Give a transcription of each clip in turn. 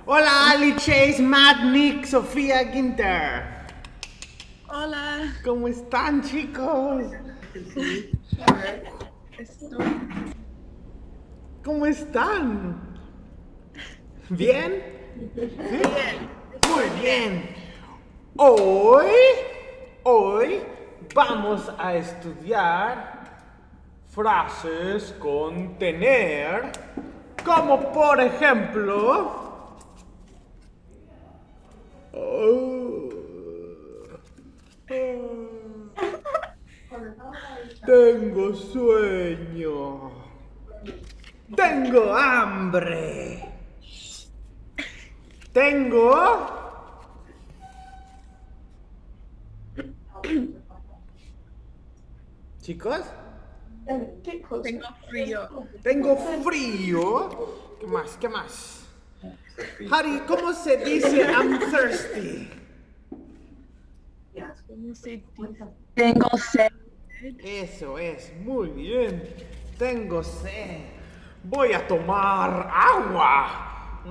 Hola Ali, Chase, Matt, Nick, Sofía, Ginter. Hola. ¿Cómo están, chicos? ¿Cómo están? ¿Bien? ¿Sí? Muy bien. Hoy vamos a estudiar frases con tener, como por ejemplo... Tengo sueño. Tengo hambre. Tengo... Chicos, Tengo frío. tengo frío. ¿Qué más? ¿Qué más? Harry, ¿cómo se dice I'm thirsty? ¿Cómo se dice? Tengo sed. Eso es, muy bien. Tengo sed. Voy a tomar agua.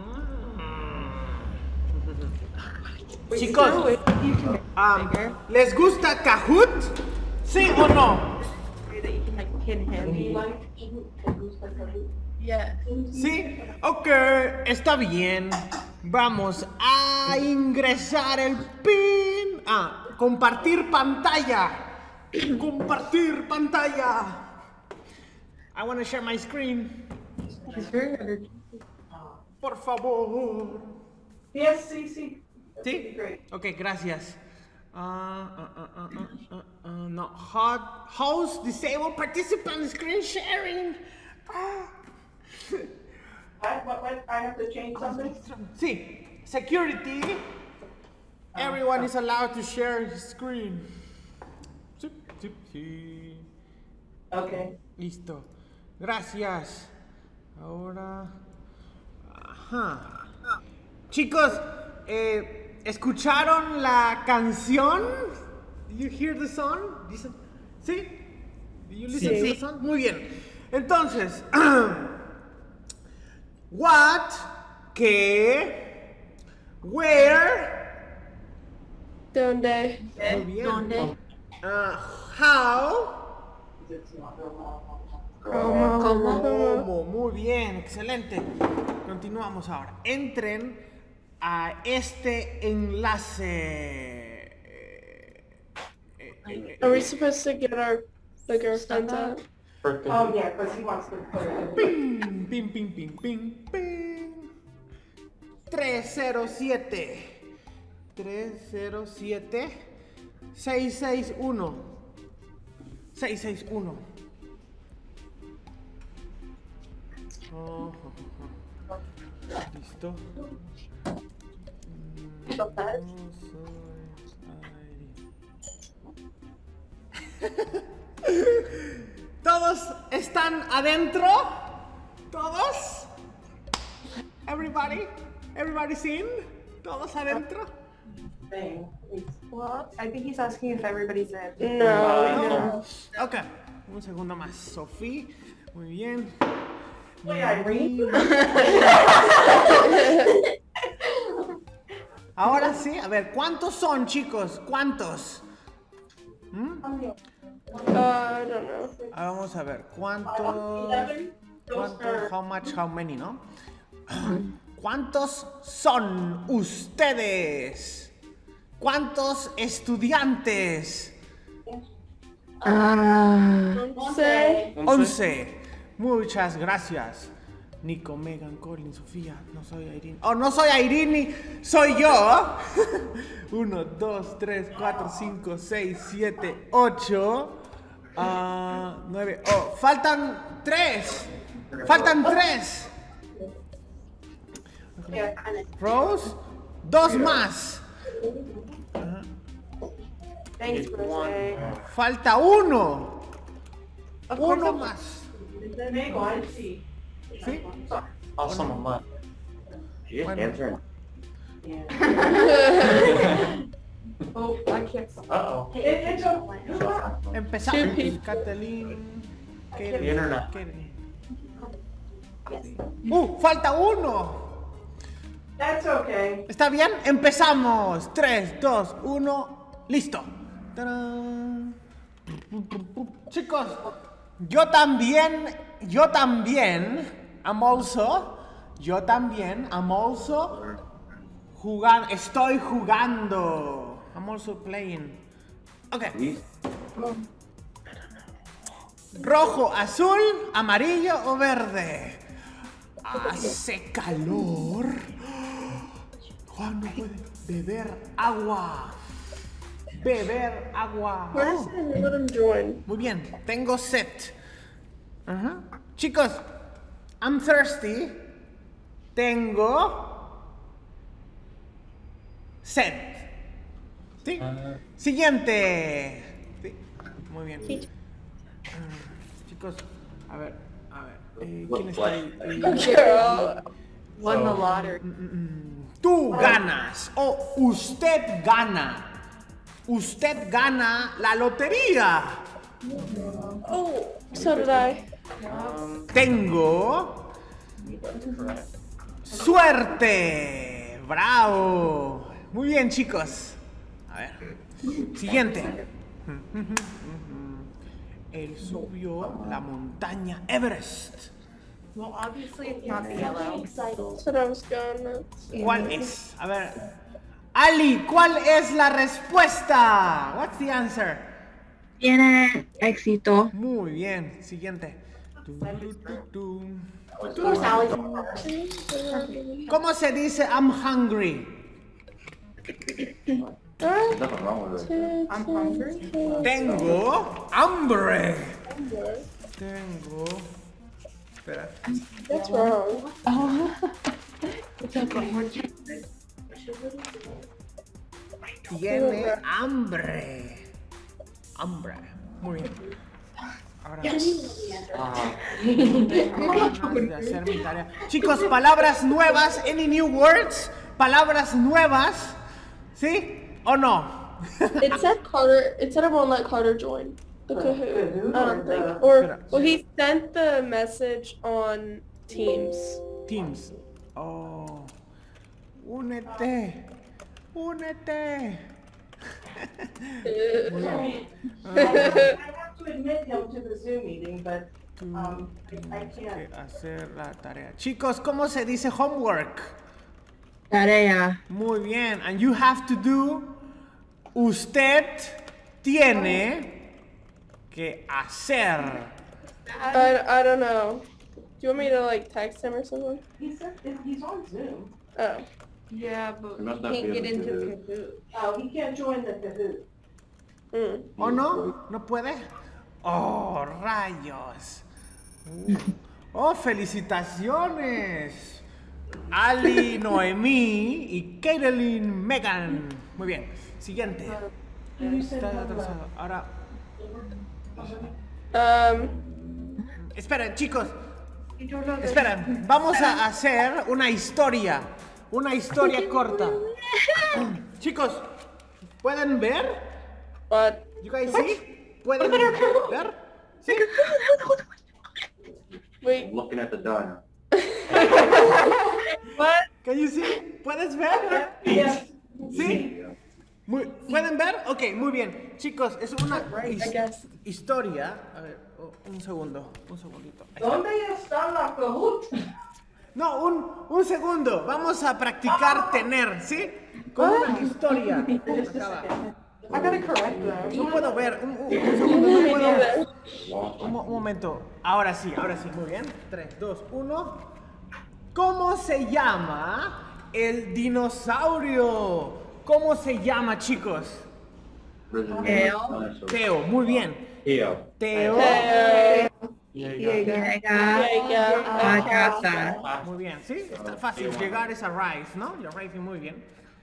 Chicos, ¿les gusta Kahoot? ¿Sí o no? Yes. ¿Sí? Ok, está bien. Vamos a ingresar el pin. Compartir pantalla. Compartir pantalla. I want to share my screen. Por favor. Yes, sí. ¿Sí? Ok, gracias. No, host disable participant screen sharing. What? I have to change something? Sí, security. Everyone is allowed to share his screen. Sí. Okay. Listo. Gracias. Ahora. Ajá. Chicos, ¿escucharon la canción? Did you hear the song? ¿Sí? Did you listen to the song? Muy bien. Entonces, what, qué, where, ¿Dónde? muy bien. ¿Dónde? How, ¿Cómo? muy bien, excelente. Continuamos ahora. Entren a este enlace. Are we supposed to get our friends out? Oh, yeah, because he wants to put it in. Ping. 307 661 Listo. ¿Todos están adentro? ¿Todos? Everybody's in? ¿Todos adentro? Well, I think he's asking if everybody's in. No. Ok, un segundo más. Sofía, muy bien. Wait, Irene? Ahora sí, a ver, ¿cuántos son, chicos? ¿Cuántos? I don't know. Vamos a ver, ¿cuántos? How much, how many, ¿no? ¿Cuántos son ustedes? ¿Cuántos estudiantes? 11. Muchas gracias. Nico, Megan, Colin, Sofía. No soy Irene. Oh, no soy Irene, soy yo. 1, 2, 3, 4, 5, 6, 7, 8, 9. Oh, faltan 3. Rose, 2 más. Thanks, Rose. Falta 1. 1 más. Sí. ¿Sí? Awesome, man. You just Bueno. answer. Oh, I can't stop. Uh-oh. It's a... Empezamos. Kathleen. The internet. Falta 1. That's okay. ¿Está bien? Empezamos. 3, 2, 1, listo. ¡Tarán! Chicos, yo también, I'm also jugando, estoy jugando. I'm also playing. Okay. Rojo, azul, amarillo o verde. Hace calor. Juan no puede beber agua. Beber agua. Where does it let him join? Muy bien, tengo set. Ajá. Chicos, I'm thirsty. Tengo set. ¿Sí? Siguiente. Sí. Muy bien. Chicos, a ver. ¿Quién está ahí? Girl. Won the lottery. Tú ganas o usted gana. Usted gana la lotería. Oh, so did I. Tengo suerte. Bravo. Muy bien, chicos. A ver. Siguiente. Él subió la montaña Everest. Well, obviously it's not the yellow. That's what I was gonna. ¿Cuál es? A ver. Ali, ¿cuál es la respuesta? What's the answer? Tiene éxito. Muy bien. Siguiente. ¿Cómo se dice I'm hungry? Nothing wrong with it. I'm hungry. Tengo hambre. Tengo. Espera. That's wrong. Tiene hambre. Hambre. Muy bien. Ahora de hacer mi tarea. Chicos, palabras nuevas. Any new words? Palabras nuevas. ¿Sí o no? It said Carter. It said it won't let Carter join the Kahoot. Kahoot I don't or think. the- Or well, he sent the message on Teams. Teams. Oh. Únete. Únete. Muy bien. I have to admit him to the Zoom meeting, but Tú I tienes que can't. hacer la tarea. Chicos, ¿cómo se dice homework? Tarea. Muy bien. And you have to do. Usted tiene que hacer. I don't know. Do you want me to like text him or something? He said he's on Zoom. Oh. Yeah, but It must he not can't be get able to into do it. Kahoot. Oh, he can't join the Kahoot. Mm. ¿O no? ¿No puede? Oh, rayos. Oh, felicitaciones. Ali, Noemí y Kathleen Megan. Muy bien. Siguiente. Está atrasado. Ahora, esperen, chicos. Esperen. Vamos a hacer una historia. Una historia corta. Chicos, ¿pueden ver? But You guys see? ¿Pueden ver? ¿Sí? wait. I'm looking at the diner. What? Can you see? ¿Puedes ver? Yes. ¿Sí? ¿Pueden ver? Ok, muy bien. Chicos, es una I guess. historia. A ver, un segundo. Un segundito. Ahí está. ¿Dónde está la Kahoot? No, un segundo. Vamos a practicar tener, ¿sí? Con una historia. Acaba. I gotta correct them. No puedo ver. Un segundo, no puedo ver. Lost Un momento. Ahora sí, muy bien. 3, 2, 1. ¿Cómo se llama el dinosaurio? ¿Cómo se llama, chicos? Teo. Teo, muy bien. Teo. Teo. Llega Yeah. a casa. Muy bien, ¿sí? Está fácil. Llegar es arrive, ¿no? You're arriving muy bien.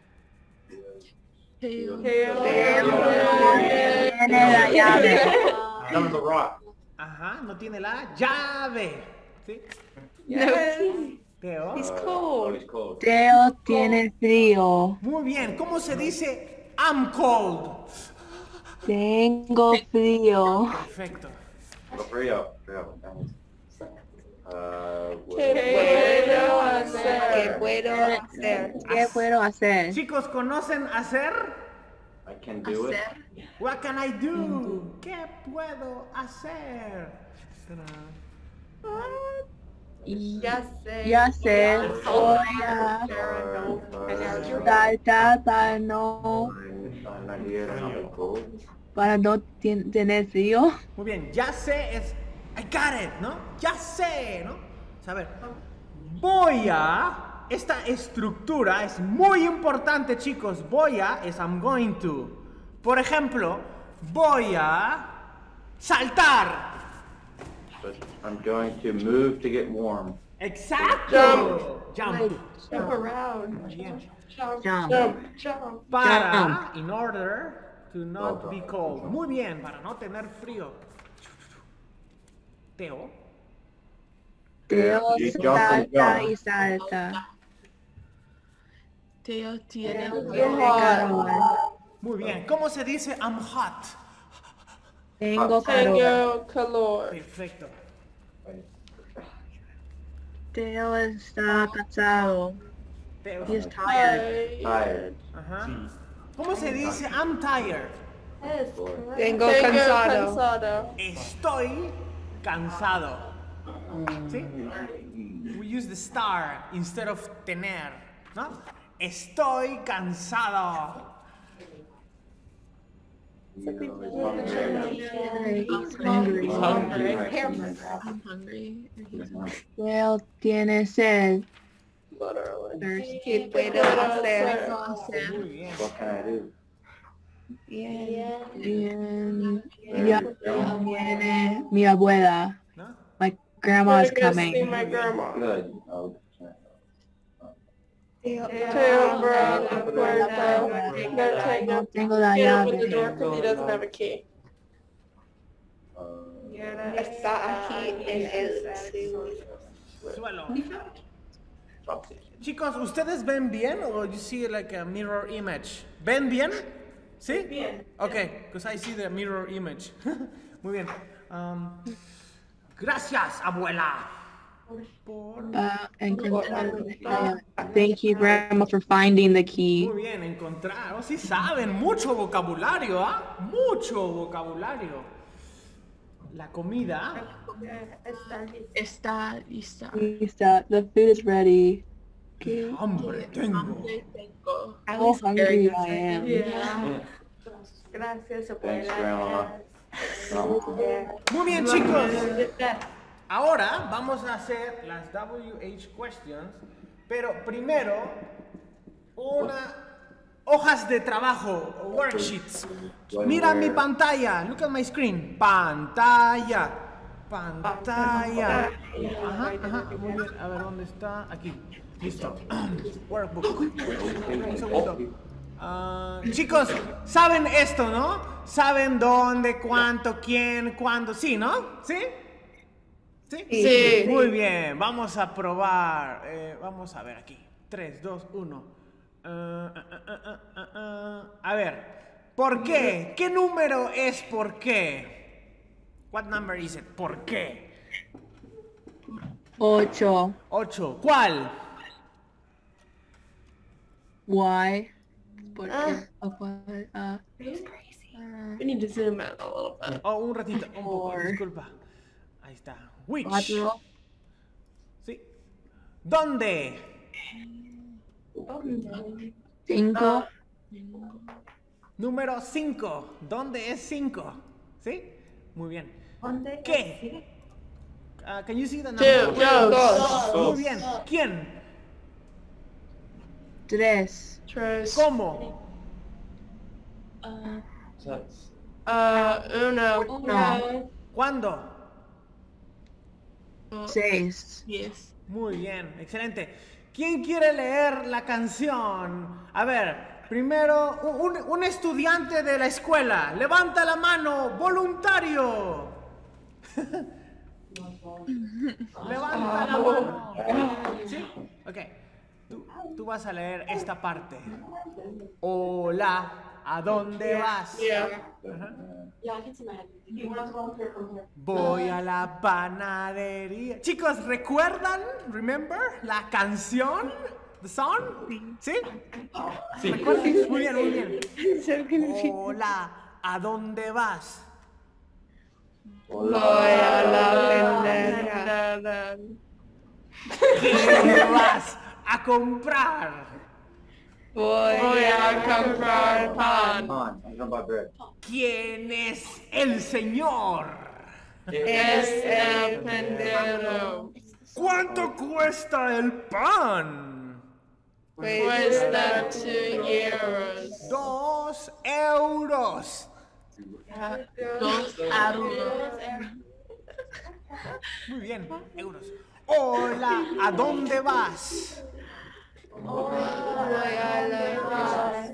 Tiene la llave. None of the rock. Ajá, no tiene la llave. ¿Sí? Teo. Oh, he's cold. Teo tiene frío. Muy bien. ¿Cómo se dice I'm cold? Tengo frío. Perfecto. Hurry up. Hurry up. ¿Qué puedo hacer? ¿Qué puedo hacer? ¿Qué puedo hacer? Chicos, ¿conocen hacer? I can do it. What can I do? ¿Qué puedo hacer? Ya sé. Ya sé, voy a saltar para no tener frío. Muy bien, ya sé es I got it, ¿no? Ya sé, ¿no? A ver, voy a, esta estructura es muy importante, chicos. Voy a es I'm going to. Por ejemplo, voy a saltar. But I'm going to move to get warm. Exacto. Jump. Jump around. Muy bien. Jump. Jump. Jump. Para, in order to not be cold. Muy bien, para no tener frío. Teo. Teo You jump and salta jump. y salta. Teo tiene Tiene calor. Muy bien. ¿Cómo se dice I'm hot? Tengo calor. Tengo calor. Perfecto. Teo está cansado. Teo. He is tired. Tired. Ajá. ¿Cómo se dice I'm tired? Tengo Tengo cansado. cansado. Estoy cansado. ¿Sí? We use the star instead of tener, ¿no? Estoy cansado. He's hungry. I'm hungry. Teo tiene sed. Literally. ¿Qué puedo hacer? Muy bien. What can I do? Bien. Ya viene mi abuela. ¿No? My grandma's I'm gonna go see coming. my grandma. Good. Oh, Teo, bro, la puerta. No tengo. No tengo la Can't open the door llave. because he doesn't have a key. Está aquí en el Suelo. Chicos, ¿ustedes ven bien o you see like a mirror image? ¿Ven bien? ¿Sí? Bien. Okay, because I see the mirror image. Muy bien. Gracias, abuela. Por... Encontrar la llave. Thank you, Grandma, for finding the key. Muy bien, encontrar. Oh, sí saben, mucho vocabulario, ¿ah? Mucho vocabulario. La comida. Está lista. Lista. The food is ready. ¡Qué hambre tengo! Tengo. How hungry I am. Gracias, thanks, Grandma. Muy bien, chicos. Ahora vamos a hacer las WH questions, pero primero hojas de trabajo, worksheets. Mira mi pantalla, look at my screen. Pantalla, pantalla. Ajá, ajá, muy bien. A ver, ¿dónde está? Aquí. Listo. Workbook. Un segundo. Chicos, saben esto, ¿no? Saben dónde, cuánto, quién, cuándo. Sí, ¿no? ¿Sí? ¿Sí? Sí. Muy bien, vamos a probar. Vamos a ver aquí. 3, 2, 1. A ver, ¿por qué? ¿Qué número es por qué? What number is it? ¿Por qué? 8. 8. ¿Cuál? Why? Porque, We need to zoom out a little bit. Oh, un ratito, un poco, Four. disculpa. Ahí está. Which? 4. Sí. ¿Dónde? 5. Número 5. ¿Dónde es 5? ¿Sí? Muy bien. ¿Qué? Can you see the number? Dos. Muy bien. ¿Quién? 3. Tres. ¿Cómo? Uno. ¿Cuándo? 6. Yes. Muy bien, excelente. ¿Quién quiere leer la canción? A ver, primero, un estudiante de la escuela. Levanta la mano, voluntario. Levanta la mano. ¿Sí? Ok. Tú vas a leer esta parte. Hola, ¿a dónde vas? Yeah. Ajá. He wants one here from here. Voy a la panadería. Chicos, ¿recuerdan? Remember la canción? The song? ¿Sí? Sí. ¿Recuerdan? Muy bien, muy bien. Hola, ¿a dónde vas? Voy a la pendeja. ¿Qué vas a comprar? Voy a comprar pan. Come on, I'm gonna buy bread. ¿Quién es el Señor? Es el pendejo. ¿Cuánto cuesta el pan? Cuesta 2 euros. 2 euros. 2 euros. Muy bien, euros. Hola, ¿a dónde vas? Voy a la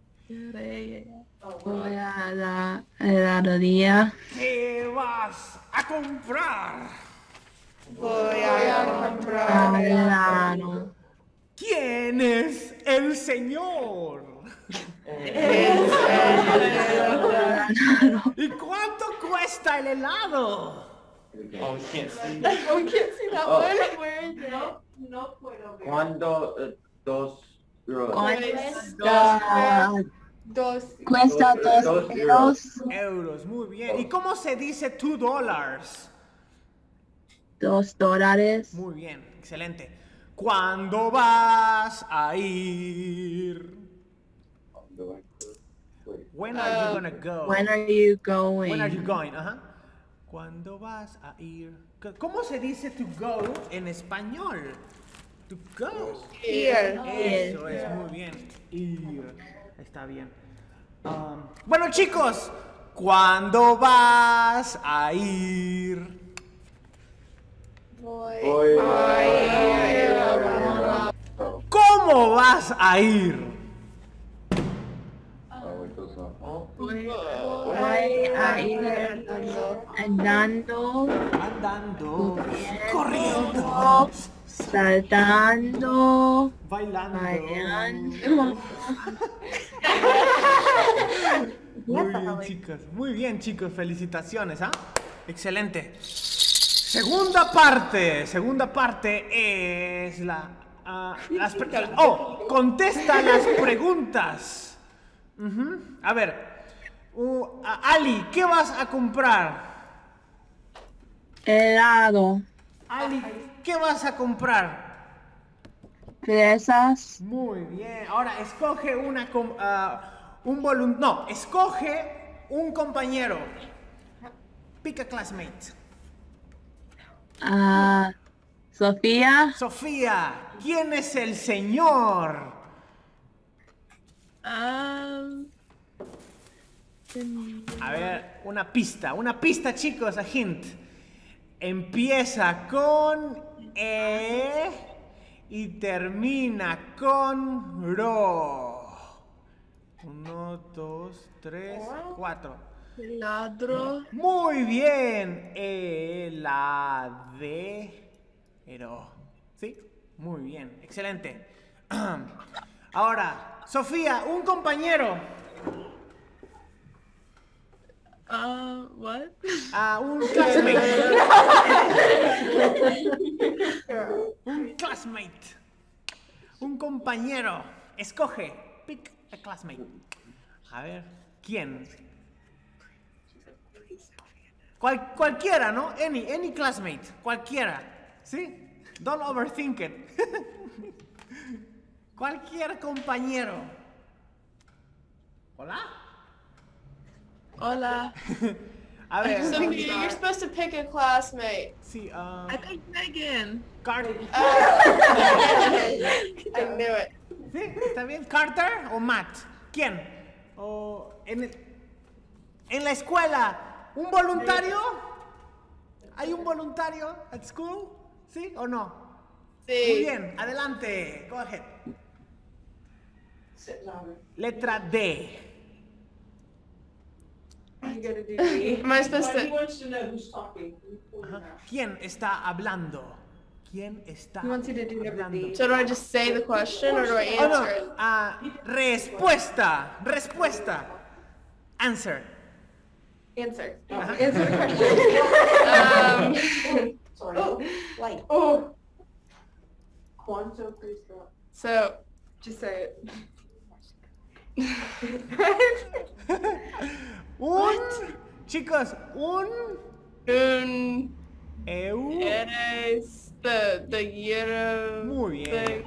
Voy a la heladería. ¿Qué vas a comprar? Voy a comprar Helado. ¿Quién es el Señor? ¿Y cuánto cuesta el helado? Oh, we can't see. Oh, we can't see that Oh. one. Where is it? No puedo ver. ¿Cuándo? 2 euros. Cuesta 2 euros. Euros, muy bien. ¿Y cómo se dice $2? $2. Muy bien, excelente. ¿Cuándo vas a ir? When are you gonna go? When are you going? When are you going? Ajá. ¿Cuándo vas a ir? ¿Cómo se dice to go en español? To go. Ir. Eso es, muy bien. Ir. Está bien. Bueno, chicos, ¿cuándo vas a ir? Voy ¿Cómo vas a ir? Voy a ir andando, Andando, corriendo, saltando, bailando. bailando. Muy bien, chicos, felicitaciones, ¿ah? Excelente. Segunda parte es contesta las preguntas. A ver, Ali, ¿qué vas a comprar? Helado, Ali, ¿qué vas a comprar? fresas, Muy bien. Ahora escoge escoge un compañero. Pick a classmate. Sofía, Sofía, ¿quién es el Señor? A ver, una pista, chicos, a hint. Empieza con E y termina con RO. 1, 2, 3, 4. Ladro. Muy bien. Heladero. ¿Sí? Muy bien. Excelente. Ahora, Sofía, un compañero. What? Un classmate. Un classmate. Un compañero. Escoge. Pick a classmate. A ver, ¿quién? Cualquiera, ¿no? Any classmate. Cualquiera. ¿Sí? Don't overthink it. Cualquier compañero. ¿Hola? Hola. A ver. Sophia, you're supposed to pick a classmate. Sí, I think Megan. Carter. I knew it. ¿Sí? ¿Está bien? ¿Carter o Matt? ¿Quién? O en la escuela, ¿un voluntario? ¿Hay un voluntario at school? ¿Sí o no? Muy Sí. bien, adelante. Go ahead. Sit down. Letra D. You gotta do D. Am I supposed He to? wants to know who's talking. Ajá. ¿Quién está hablando? ¿Quién está He wants you to do hablando? everything. So do I just say the question or do I Oh, no. answer it? Respuesta. Respuesta. Answer. Answer. Ajá. Answer the question. Sorry. Light. Oh, Quanto Cristo. so just say it. Chicos, un Eres the year. Muy bien.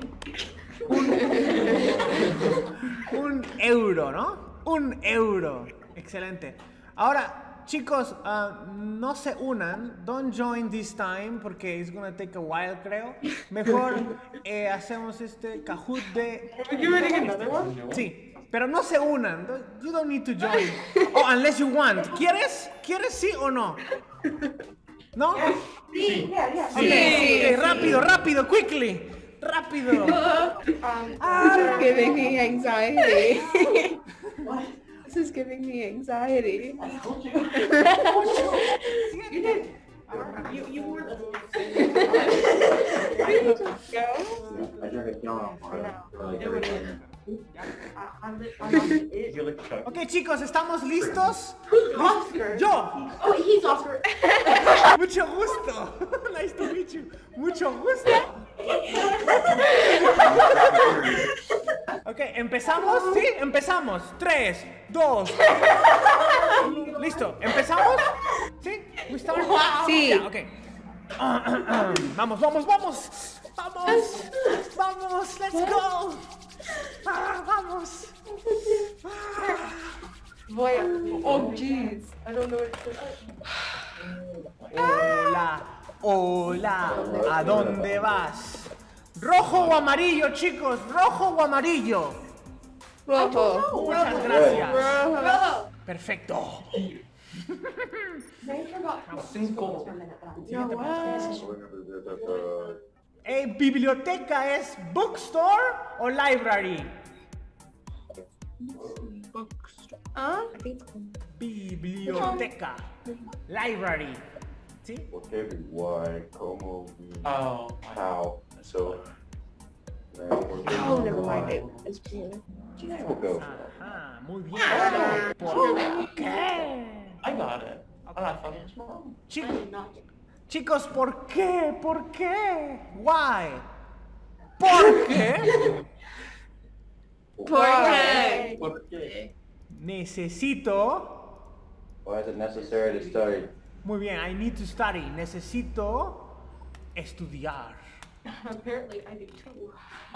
thing. Un euro, ¿no? Un euro. Excelente. Ahora, chicos, no se unan. Don't join this time porque it's gonna take a while, creo. Mejor hacemos este Kahoot de... Are you writing another one? Sí, pero no se unan. You don't need to join. Oh, unless you want. ¿Quieres? ¿Quieres sí o no? ¿No? Sí. Yeah, yeah. Okay, okay, rápido, rápido, quickly. Rápido. This is giving me anxiety. This is giving me anxiety. I told you. You did. You were the Go. I drink a gallon of water. I'm it. You look chucked. Ok, chicos, ¿estamos listos? Oscar. Yo. Oh, he's Oscar. Mucho gusto. Nice to meet you. Mucho gusto. Ok, ¿empezamos? Sí, empezamos. 3, 2. ¿Listo? ¿Empezamos? ¿Sí? ¿We start? Sí. Ya, ok. Vamos, vamos, vamos. Vamos. Vamos, let's go. Vamos. Boy, oh jeez. I don't know what to say. Hola, hola, ¿a dónde vas? ¿Rojo o amarillo, chicos? ¿Rojo o amarillo? Rojo. Muchas gracias. Rojo. Perfecto. ¿Biblioteca es bookstore o library? Biblioteca. Library. ¿Sí? Whatever, why, como, Oh. how, so. Oh, never mind it. It's blue. We'll go. Ajá, muy bien. ¿Por qué? I got it. I'm not fucking Chicos, ¿por qué? ¿Por qué? Why? ¿Por qué? ¿Por qué? Necesito... Why is it necessary to study? Muy bien, I need to study. Necesito estudiar. Apparently, I do too.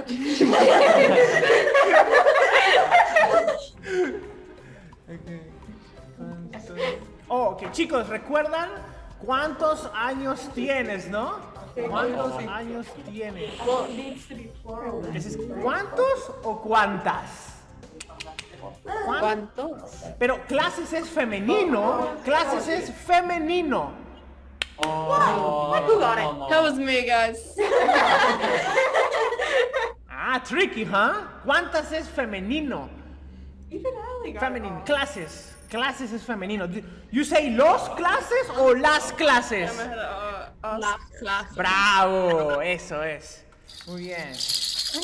Oh, ok, chicos, ¿recuerdan cuántos años tienes, no? ¿Cuántos años tienes? Well, it needs to be plural. ¿Cuántos o cuántas? ¿Cuántos? Pero clases es femenino. Clases es femenino. Who got it? That was me, guys. Ah, tricky, huh? ¿Cuántas es femenino? Even Allie got it Feminine, wrong. clases. Clases es femenino. You say los clases o las clases? Las clases. Bravo, eso es. Muy bien. You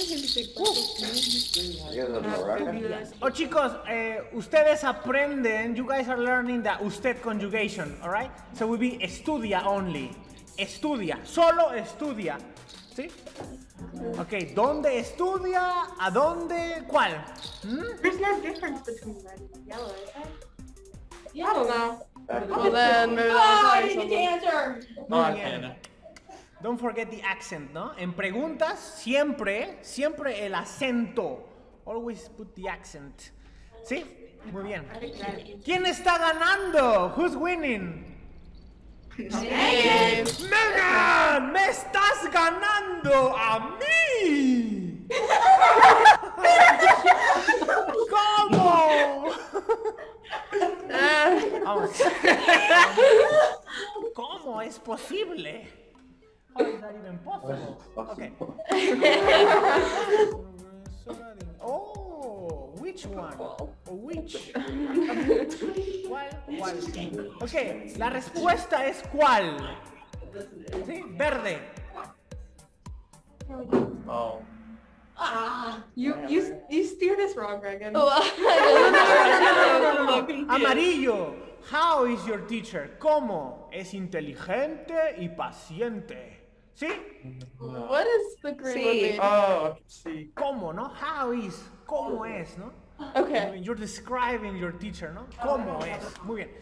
guys have Moroccan? Oh, chicos, ustedes aprenden, you guys are learning the usted conjugation, alright? So will be estudia only. Estudia, solo estudia. ¿Sí? Ok, ¿dónde estudia? ¿A dónde? ¿Cuál? There's no difference between red and yellow, is there? I don't know. Back Well then, maybe Oh, I that's didn't get the answer. No, I Muy bien. can't. Don't forget the accent, ¿no? En preguntas, siempre el acento. Always put the accent. ¿Sí? Muy bien. ¿Quién está ganando? Who's winning? ¡Megan! ¡Me estás ganando a mí! ¿Cómo? Vamos. ¿Cómo es posible? How is that even possible? Okay. Oh, which one? Which? ¿Cuál? Ok, la respuesta es ¿cuál? ¿Sí? Verde. Oh. You steered us wrong, Reagan. Amarillo. How is your teacher? ¿Cómo? Es inteligente y paciente. ¿Sí? What is the green Sí. one mean? Oh, sí. ¿Cómo, no? How is. ¿Cómo es, no? Okay. You're describing your teacher, ¿no? ¿Cómo es? Muy bien.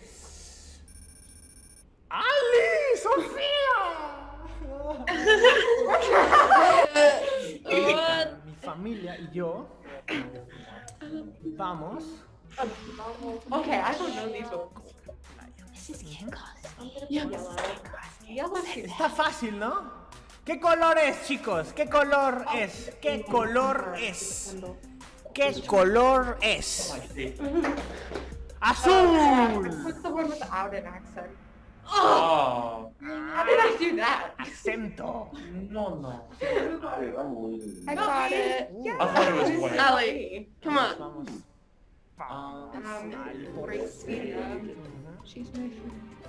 ¡Ali! ¡Sofía! Mi familia y yo vamos. Okay, I don't know these books. Está fácil, ¿no? ¿Qué color es, chicos? ¿Qué color es? ¿Qué color es? ¿Qué color es? ¡Azul! What's the one without an accent? Oh. How did I do that? Acento. No. I'm losing. I got it. I thought it was white. Allie, come on. Vamos. She's my friend.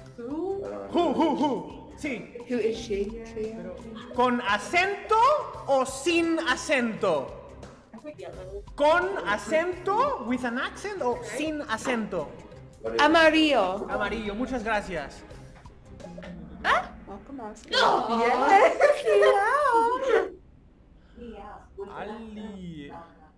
Who? Sí. Who is she? ¿Con acento o sin acento? ¿Con acento? ¿With an accent o sin acento? Amarillo. Amarillo, muchas gracias. Welcome, Oscar. Ali.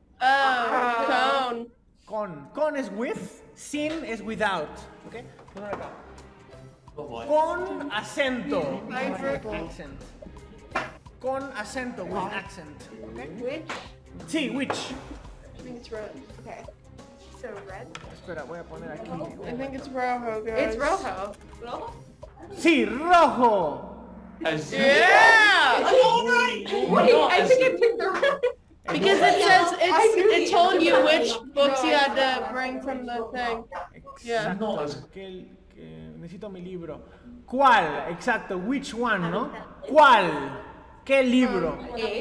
Cone. Con es with, sin es without. ¿Ok? Ponlo acá. What? Con acento. Accent. Con acento, with accent. ¿Ok? Which? Sí, which. I think it's red. Okay. So red? Espera, voy a poner aquí. I think it's rojo, guys. It's rojo. Sí, rojo. Azul. Yeah! Wait, I think I picked the red. Because it says it told you which books you had to bring from the thing. Yeah. No, es Necesito mi libro. ¿Cuál? Exacto, which one, ¿no? ¿Cuál? ¿Qué libro?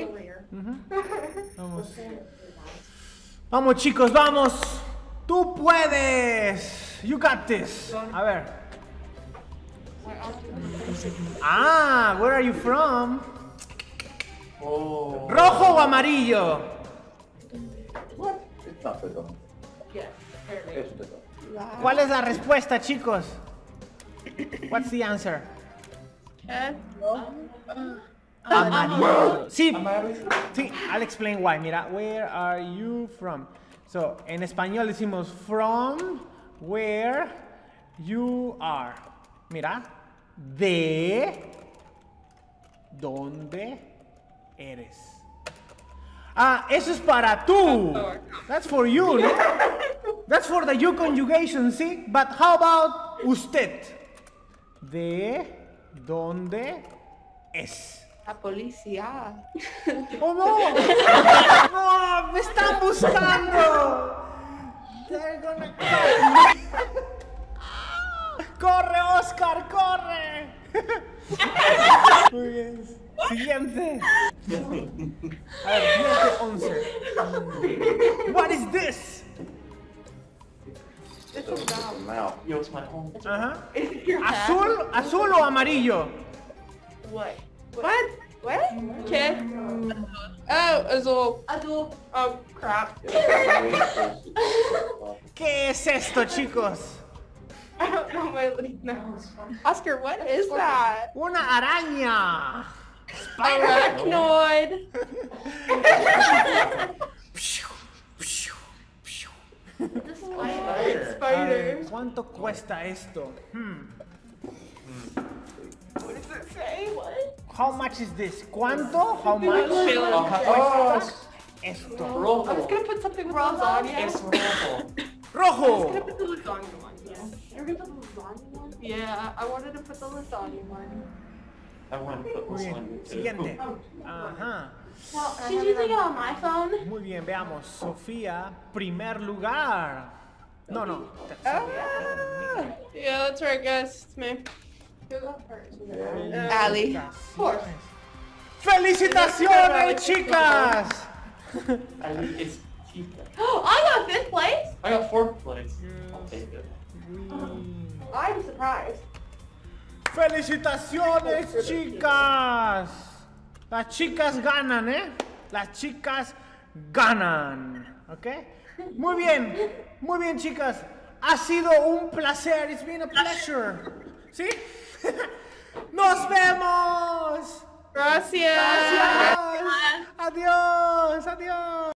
Vamos. Vamos, chicos, vamos. Tú puedes. You got this. A ver. Ah, where are you from? Oh. ¿Rojo o amarillo? It's not the dog. It's the dog. ¿Cuál es la respuesta, chicos? What's the answer? Okay. Amarillo. Sí, sí, I'll explain why. Mira, where are you from? So, en español decimos from where you are. Mira, de dónde eres. Ah, eso es para tú. That's for you, ¿no? That's for the you conjugation, ¿sí? But how about usted? ¿De dónde es? La policía. ¡Oh, no! ¡No! ¡Me están buscando! They're gonna catch me. ¡Corre, Oscar, corre! Muy bien. Siguiente. A ver, siguiente 11. What is this? It's a mouth. Yo, it's my home. Ajá. ¿Azul o amarillo? What? Okay. Oh, azul. Azul. Oh, crap. ¿Qué es esto, chicos? I don't know my nose. Oscar, what is that? Una araña. Arachnoid. A ver, ¿cuánto cuesta esto? What does it say? What? How much is this? ¿Cuánto? How much? Oh, Esto. I was rojo. gonna put something with lasagna. Es rojo. Rojo. Put the lasagna one. Yeah. You're gonna put the lasagna one? Yeah, I wanted to put the lasagna one. I want to put Muy this bien. one too. Siguiente. Ajá. Well, she's using it on my phone. Muy bien, veamos. Sofía, primer lugar. No, no. Yeah, that's right, guys. It's me. Ali. ¡Felicitaciones, chicas! I think it's cheaper. I got 5th place. I got 4th place. I'll take it. I'm surprised. ¡Felicitaciones, chicas! Las chicas ganan, ¿eh? Las chicas ganan. ¿Ok? Muy bien, chicas. Ha sido un placer. It's been a pleasure. ¿Sí? ¡Nos vemos! Gracias. Adiós. Adiós.